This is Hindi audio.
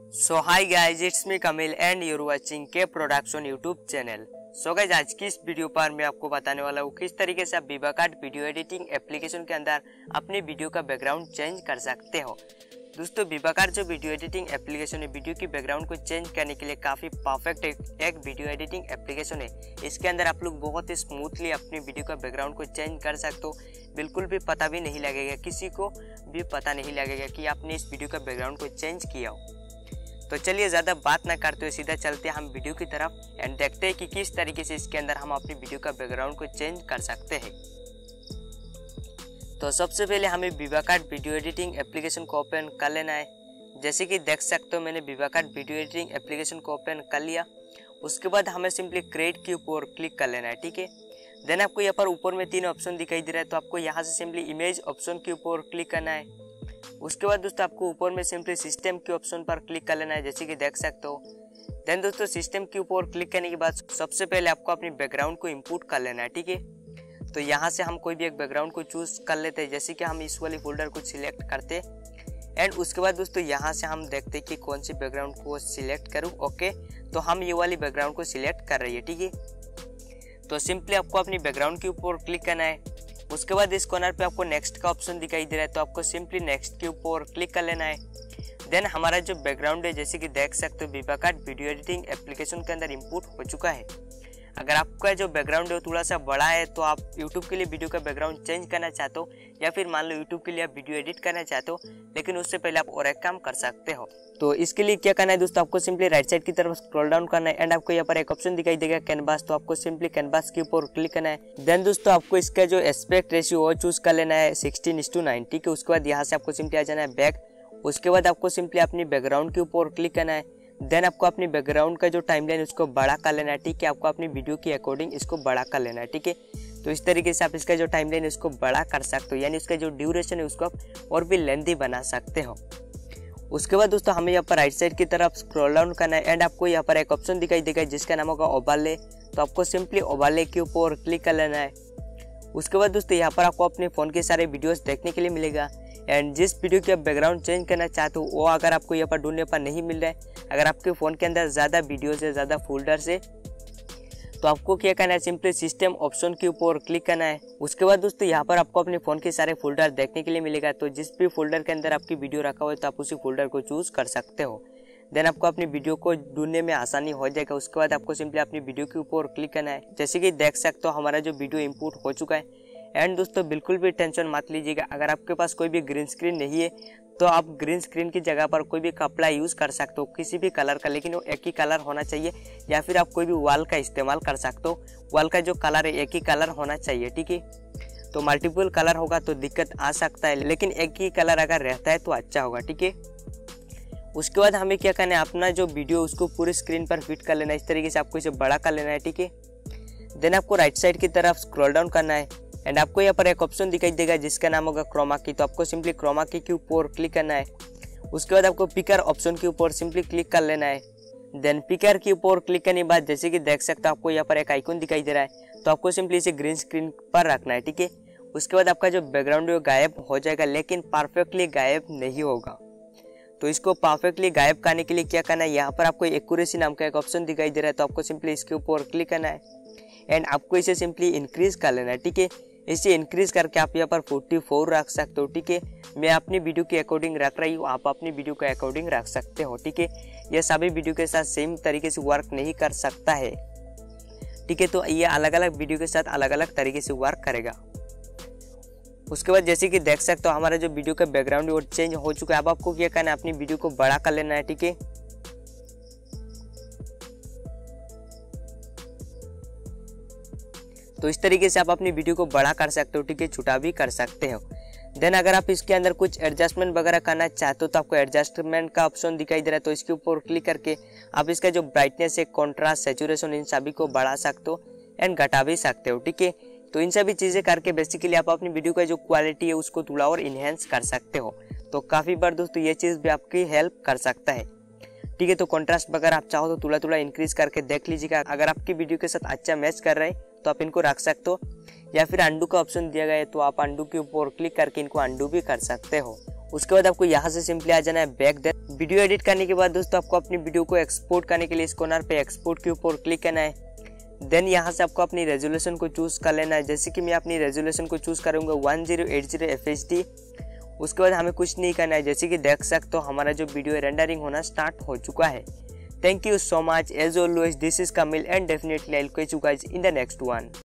So hi guys, it's me Kamil and you're watching K production YouTube channel. So guys, आज की इस वीडियो पर मैं आपको बताने वाला हूँ किस तरीके से आप विवाकार्ट वीडियो एडिटिंग एप्लीकेशन के अंदर अपनी वीडियो का बैकग्राउंड चेंज कर सकते हो। दोस्तों, विवाकार्ट जो वीडियो एडिटिंग एप्लीकेशन है, वीडियो की बैकग्राउंड को चेंज करने के लिए काफ़ी परफेक्ट एक वीडियो एडिटिंग एप्लीकेशन है। इसके अंदर आप लोग बहुत ही स्मूथली अपनी वीडियो का बैकग्राउंड को चेंज कर सकते हो। बिल्कुल भी पता भी नहीं लगेगा, किसी को भी पता नहीं लगेगा कि आपने इस वीडियो का बैकग्राउंड को चेंज किया हो। तो चलिए ज़्यादा बात ना करते हुए सीधा चलते हैं हम वीडियो की तरफ एंड देखते हैं कि किस तरीके से इसके अंदर हम अपनी वीडियो का बैकग्राउंड को चेंज कर सकते हैं। तो सबसे पहले हमें विवाकार्ट वीडियो एडिटिंग एप्लीकेशन को ओपन कर लेना है। जैसे कि देख सकते हो, मैंने विवाकार्ट वीडियो एडिटिंग एप्लीकेशन को ओपन कर लिया। उसके बाद हमें सिंपली क्रिएट के ऊपर क्लिक कर लेना है, ठीक है। देन आपको यहाँ पर ऊपर में 3 ऑप्शन दिखाई दे रहा है, तो आपको यहाँ से सिंपली इमेज ऑप्शन के ऊपर क्लिक करना है। उसके बाद दोस्तों आपको ऊपर में सिंपली सिस्टम के ऑप्शन पर क्लिक कर लेना है, जैसे कि देख सकते हो। देन दोस्तों सिस्टम के ऊपर क्लिक करने के बाद सबसे पहले आपको अपनी बैकग्राउंड को इंपोर्ट कर लेना है, ठीक है। तो यहाँ से हम कोई भी एक बैकग्राउंड को चूज कर लेते हैं, जैसे कि हम इस वाली फोल्डर को सिलेक्ट करते एंड उसके बाद दोस्तों यहाँ से हम देखते हैं कि कौन सी बैकग्राउंड को सिलेक्ट करूँ। ओके, तो हम ये वाली बैकग्राउंड को सिलेक्ट कर रही है, ठीक है। तो सिंपली आपको अपनी बैकग्राउंड के ऊपर क्लिक करना है। उसके बाद इस कॉर्नर पे आपको नेक्स्ट का ऑप्शन दिखाई दे रहा है, तो आपको सिंपली नेक्स्ट के ऊपर क्लिक कर लेना है। देन हमारा जो बैकग्राउंड है, जैसे कि देख सकते हो, विवाकार्ट वीडियो एडिटिंग एप्लीकेशन के अंदर इंपोर्ट हो चुका है। अगर आपका जो बैकग्राउंड है वो थोड़ा सा बड़ा है, तो आप यूट्यूब के लिए वीडियो का बैकग्राउंड चेंज करना चाहते हो, या फिर मान लो यूट्यूब के लिए आप वीडियो एडिट करना चाहते हो, लेकिन उससे पहले आप और एक काम कर सकते हो। तो इसके लिए क्या करना है दोस्तों, आपको सिंपली राइट साइड की तरफ स्क्रॉल डाउन करना है एंड आपको यहाँ पर एक ऑप्शन दिखाई देगा कैनवास, तो आपको सिंपली कैनवास के ऊपर क्लिक करना है। देन दोस्तों आपको इसका जो एस्पेक्ट रेशियो वो चूज कर लेना है 16:9, ठीक है। उसके बाद यहाँ से आपको सिंपली आ जाना है बैक। उसके बाद आपको सिंपली अपनी बैकग्राउंड के ऊपर क्लिक करना है। देन आपको अपनी बैकग्राउंड का जो टाइमलाइन उसको बड़ा कर लेना है, ठीक है। आपको अपनी वीडियो के अकॉर्डिंग इसको बड़ा कर लेना है, ठीक है। तो इस तरीके से आप इसका जो टाइमलाइन है उसको बड़ा कर सकते हो, यानी उसका जो ड्यूरेशन है उसको आप और भी लेंथी बना सकते हो। उसके बाद दोस्तों हमें यहाँ पर राइट साइड की तरफ स्क्रॉल डाउन करना है एंड आपको यहाँ पर एक ऑप्शन दिखाई देगा जिसका नाम होगा ओवरले, तो आपको सिंपली ओवरले के ऊपर क्लिक कर लेना है। उसके बाद दोस्तों यहाँ पर आपको अपने फ़ोन के सारे वीडियोस देखने के लिए मिलेगा एंड जिस वीडियो की आप बैकग्राउंड चेंज करना चाहते हो वो अगर आपको यहाँ पर ढूंढने पर नहीं मिल रहा है, अगर आपके फ़ोन के अंदर ज़्यादा वीडियोस है, ज़्यादा फोल्डर्स है, तो आपको क्या करना है, सिंपली सिस्टम ऑप्शन के ऊपर क्लिक करना है। उसके बाद दोस्तों यहाँ पर आपको अपने फ़ोन के सारे फोल्डर देखने के लिए मिलेगा, तो जिस भी फोल्डर के अंदर आपकी वीडियो रखा हुआ है तो आप उसी फोल्डर को चूज़ कर सकते हो। देन आपको अपनी वीडियो को ढूंढने में आसानी हो जाएगा। उसके बाद आपको सिंपली अपनी वीडियो के ऊपर क्लिक करना है। जैसे कि देख सकते हो हमारा जो वीडियो इंपोर्ट हो चुका है। एंड दोस्तों बिल्कुल भी टेंशन मत लीजिएगा, अगर आपके पास कोई भी ग्रीन स्क्रीन नहीं है तो आप ग्रीन स्क्रीन की जगह पर कोई भी कपड़ा यूज़ कर सकते हो, किसी भी कलर का, लेकिन वो एक ही कलर होना चाहिए, या फिर आप कोई भी वॉल का इस्तेमाल कर सकते हो। वॉल का जो कलर है एक ही कलर होना चाहिए, ठीक है। तो मल्टीपल कलर होगा तो दिक्कत आ सकता है, लेकिन एक ही कलर अगर रहता है तो अच्छा होगा, ठीक है। उसके बाद हमें क्या करना है, अपना जो वीडियो उसको पूरी स्क्रीन पर फिट कर लेना है। इस तरीके से आपको इसे बड़ा कर लेना है, ठीक है। देन आपको राइट साइड की तरफ स्क्रॉल डाउन करना है एंड आपको यहाँ पर एक ऑप्शन दिखाई देगा जिसका नाम होगा क्रोमा की, तो आपको सिंपली क्रोमा की के ऊपर क्लिक करना है। उसके बाद आपको पिकर ऑप्शन के ऊपर सिंपली क्लिक कर लेना है। देन पिकर के ऊपर क्लिक करने के बाद जैसे कि देख सकते हो आपको यहाँ पर एक आइकन दिखाई दे रहा है, तो आपको सिंपली इसे ग्रीन स्क्रीन पर रखना है, ठीक है। उसके बाद आपका जो बैकग्राउंड है वो गायब हो जाएगा, लेकिन परफेक्टली गायब नहीं होगा। तो इसको परफेक्टली गायब करने के लिए क्या करना है, यहाँ पर आपको एक्यूरेसी नाम का एक ऑप्शन दिखाई दे रहा है, तो आपको सिंपली इसके ऊपर क्लिक करना है एंड आपको इसे सिंपली इंक्रीज कर लेना है, ठीक है। इसे इंक्रीज करके आप यहाँ पर 44 रख सकते हो, ठीक है। मैं अपनी वीडियो के अकॉर्डिंग रख रही हूँ, आप अपनी वीडियो के अकॉर्डिंग रख सकते हो, ठीक है। यह सभी वीडियो के साथ सेम तरीके से वर्क नहीं कर सकता है, ठीक है। तो ये अलग अलग वीडियो के साथ अलग अलग तरीके से वर्क करेगा। उसके बाद जैसे कि देख सकते हो हमारा जो वीडियो का बैकग्राउंड वो चेंज हो चुका है। अब आपको क्या करना है, अपनी वीडियो को बड़ा कर लेना है, ठीक है। तो इस तरीके से आप अपनी वीडियो को बड़ा कर सकते हो, ठीक है, छोटा भी कर सकते हो। देन अगर आप इसके अंदर कुछ एडजस्टमेंट वगैरह करना चाहते हो तो आपको एडजस्टमेंट का ऑप्शन दिखाई दे रहा है, तो इसके ऊपर क्लिक करके आप इसका जो ब्राइटनेस है, कॉन्ट्रास्ट, सैचुरेशन, इन सभी को बढ़ा सकते हो एंड घटा भी सकते हो, ठीक है। तो इन सभी चीज़ें करके बेसिकली आप अपनी वीडियो का जो क्वालिटी है उसको थोड़ा और इन्हेंस कर सकते हो। तो काफ़ी बार दोस्तों ये चीज़ भी आपकी हेल्प कर सकता है, ठीक है। तो कॉन्ट्रास्ट वगैरह आप चाहो तो थोड़ा इंक्रीज करके देख लीजिएगा, अगर आपकी वीडियो के साथ अच्छा मैच कर रहा है तो आप इनको रख सकते हो, या फिर अंडू का ऑप्शन दिया गया है तो आप अंडू के ऊपर क्लिक करके इनको अंडू भी कर सकते हो। उसके बाद आपको यहाँ से सिंपली आ जाना है बैक। देन वीडियो एडिट करने के बाद दोस्तों आपको अपनी वीडियो को एक्सपोर्ट करने के लिए इस कॉर्नर पे एक्सपोर्ट के ऊपर क्लिक करना है। देन यहाँ से आपको अपनी रेजोल्यूशन को चूज कर लेना है। जैसे कि मैं अपनी रेजोल्यूशन को चूज करूँगा 1080 FHD। उसके बाद हमें कुछ नहीं करना है, जैसे कि देख सकते हो हमारा जो वीडियो रेंडरिंग होना स्टार्ट हो चुका है। Thank you so much. As always, this is Kamil and definitely I'll catch you guys in the next one.